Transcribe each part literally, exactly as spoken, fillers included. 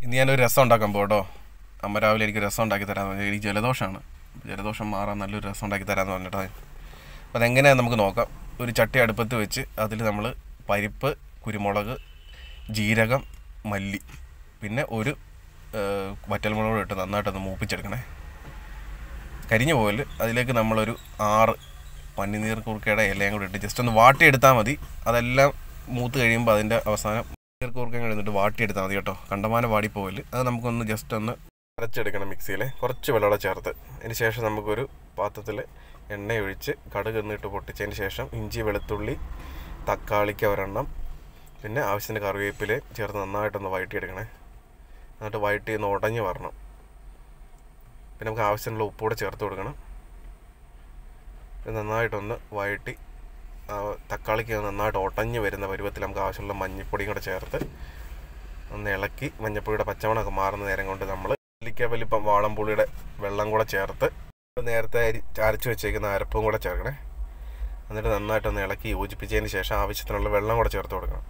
ഇന്ന് ഞാനൊരു രസം ഉണ്ടാക്കാൻ പോട്ടോ. അമ്മ രാവിലെ എനിക്ക് രസം ഉണ്ടാക്കി തരാമെന്ന് പറഞ്ഞാൽ എനിക്ക് ജലദോഷമാണ്. ജലദോഷം മാറാൻ നല്ലൊരു രസം ഉണ്ടാക്കി തരാമെന്ന് പറഞ്ഞിട്ടോ. അപ്പോൾ അതെങ്ങനെയാണെന്ന് നമുക്ക് നോക്കാം. ഒരു ചട്ടി അടുപ്പത്ത് വെച്ച് അതിൽ നമ്മൾ പരിപ്പ്, കുരുമുളക്, ജീരകം, മല്ലി, പിന്നെ ഒരു വറ്റൽമുളക് ഇട്ട് നന്നായിട്ടൊന്ന് മൂപ്പിച്ചെടുക്കണേ. കരിഞ്ഞു പോകല്. അതിലേക്ക് നമ്മളൊരു ആറ് പന്നിനീർ കുറുക്കയുടെ ഇലയും കൂടി ഇട്ട് ജസ്റ്റ് ഒന്ന് വാട്ടിയെടുത്താൽ മതി. അതെല്ലാം മൂത്ത് കഴിയുമ്പോൾ അതിൻ്റെ അവസാനം കൂർക്കയും കഴിഞ്ഞിട്ട് വാട്ടിയെടുത്താൽ മതി കേട്ടോ. കണ്ടമാനം വാടിപ്പോകല്. അത് നമുക്കൊന്ന് ജസ്റ്റ് ഒന്ന് അരച്ചെടുക്കണം മിക്സിയിൽ, കുറച്ച് വെള്ളം ചേർത്ത്. അതിന് ശേഷം നമുക്കൊരു പാത്രത്തിൽ എണ്ണ ഒഴിച്ച് കടുക് എന്നിട്ട് പൊട്ടിച്ചതിന് ശേഷം ഇഞ്ചി, വെളുത്തുള്ളി, തക്കാളിക്ക് ഒരെണ്ണം, പിന്നെ ആവശ്യത്തിന് കറിവേപ്പില ചേർത്ത് നന്നായിട്ടൊന്ന് വഴറ്റിയെടുക്കണേ. എന്നിട്ട് വഴറ്റി ഒന്ന് ഉടഞ്ഞ് വരണം. പിന്നെ നമുക്ക് ആവശ്യത്തിനുള്ള ഉപ്പൂടെ ചേർത്ത് കൊടുക്കണം. നന്നായിട്ടൊന്ന് വഴറ്റി തക്കാളിക്ക് നന്നായിട്ട് ഉടഞ്ഞ് വരുന്ന പരുവത്തിൽ നമുക്ക് ആവശ്യമുള്ള മഞ്ഞൾപ്പൊടിയും കൂടെ ചേർത്ത് ഒന്ന് ഇളക്കി മഞ്ഞൾപ്പൊടിയുടെ പച്ചമണമൊക്കെ മാറുന്ന നേരം കൊണ്ട് നമ്മൾ നെല്ലിക്ക വലിപ്പം വാളംപുളിയുടെ വെള്ളം കൂടെ ചേർത്ത് നേരത്തെ അരി അരച്ച് വെച്ചേക്കുന്ന അരപ്പും കൂടെ ചേർക്കണേ. എന്നിട്ട് നന്നായിട്ടൊന്ന് ഇളക്കി യോജിപ്പിച്ചതിന് ശേഷം ആവശ്യത്തിനുള്ള വെള്ളം കൂടെ ചേർത്ത് കൊടുക്കണം.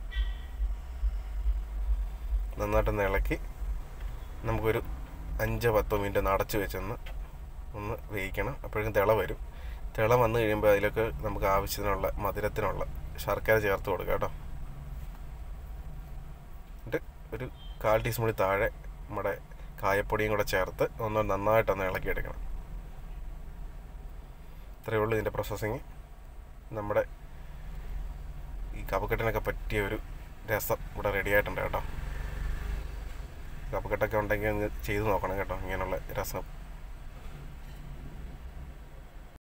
നന്നായിട്ടൊന്ന് ഇളക്കി നമുക്കൊരു അഞ്ചോ പത്തോ മിനിറ്റ് ഒന്ന് അടച്ച് വെച്ചൊന്ന് ഒന്ന് വേവിക്കണം. അപ്പോഴേക്കും തിള വരും. തിള വന്നു കഴിയുമ്പോൾ അതിലേക്ക് നമുക്ക് ആവശ്യത്തിനുള്ള മധുരത്തിനുള്ള ശർക്കര ചേർത്ത് കൊടുക്കുക കേട്ടോ. എന്നിട്ട് ഒരു കാൽ ടീസ്പൂണിൽ താഴെ നമ്മുടെ കായപ്പൊടിയും കൂടെ ചേർത്ത് ഒന്ന് നന്നായിട്ടൊന്ന് ഇളക്കിയെടുക്കണം. ഇത്രയേ ഉള്ളൂ ഇതിൻ്റെ പ്രോസസ്സിങ്. നമ്മുടെ ഈ കഫക്കെട്ടിനൊക്കെ പറ്റിയ ഒരു രസം ഇവിടെ റെഡി ആയിട്ടുണ്ട് കേട്ടോ. കഫക്കെട്ടൊക്കെ ഉണ്ടെങ്കിൽ ഒന്ന് ചെയ്ത് നോക്കണം കേട്ടോ ഇങ്ങനെയുള്ള രസം.